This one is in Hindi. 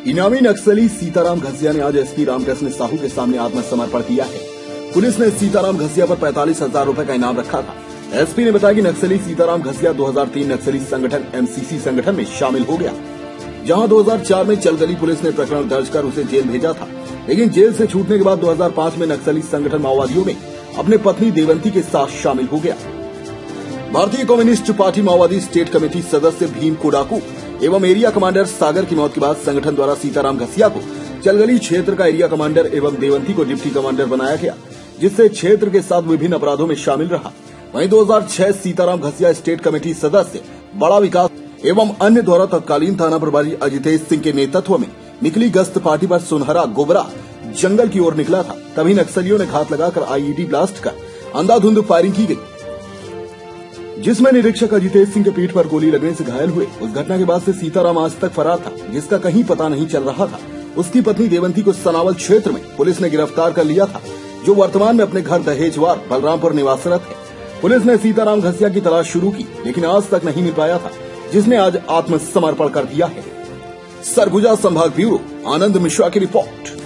इनामी नक्सली सीताराम घसिया ने आज एसपी रामकृष्ण साहू के सामने आत्मसमर्पण किया है। पुलिस ने सीताराम घसिया पर 45,000 रूपए का इनाम रखा था। एसपी ने बताया कि नक्सली सीताराम घसिया 2003 नक्सली संगठन एमसीसी संगठन में शामिल हो गया, जहां 2004 में चलगली पुलिस ने प्रकरण दर्ज कर उसे जेल भेजा था। लेकिन जेल से छूटने के बाद 2005 में नक्सली संगठन माओवादियों में अपने पत्नी देवंती के साथ शामिल हो गया। भारतीय कम्युनिस्ट पार्टी माओवादी स्टेट कमेटी सदस्य भीम कोडाकू एवं एरिया कमांडर सागर की मौत के बाद संगठन द्वारा सीताराम घसिया को चलगली क्षेत्र का एरिया कमांडर एवं देवंती को डिप्टी कमांडर बनाया गया, जिससे क्षेत्र के साथ विभिन्न अपराधों में शामिल रहा। वहीं 2006 सीताराम घसिया स्टेट कमेटी सदस्य बड़ा विकास एवं अन्य द्वारा तत्कालीन थाना प्रभारी अजितेश सिंह के नेतृत्व में निकली गश्त पार्टी पर सुनहरा गोबरा जंगल की ओर निकला था। तभी नक्सलियों ने घात लगाकर आईईडी ब्लास्ट कर अंधाधुंध फायरिंग की गई, जिसमें निरीक्षक अजितेश सिंह के पीठ पर गोली लगने से घायल हुए। उस घटना के बाद से सीताराम आज तक फरार था, जिसका कहीं पता नहीं चल रहा था। उसकी पत्नी देवंती को सनावल क्षेत्र में पुलिस ने गिरफ्तार कर लिया था, जो वर्तमान में अपने घर दहेजवार बलरामपुर निवासरत है। पुलिस ने सीताराम घसिया की तलाश शुरू की, लेकिन आज तक नहीं मिल पाया था, जिसने आज आत्मसमर्पण कर दिया है। सरगुजा संभाग ब्यूरो आनंद मिश्रा की रिपोर्ट।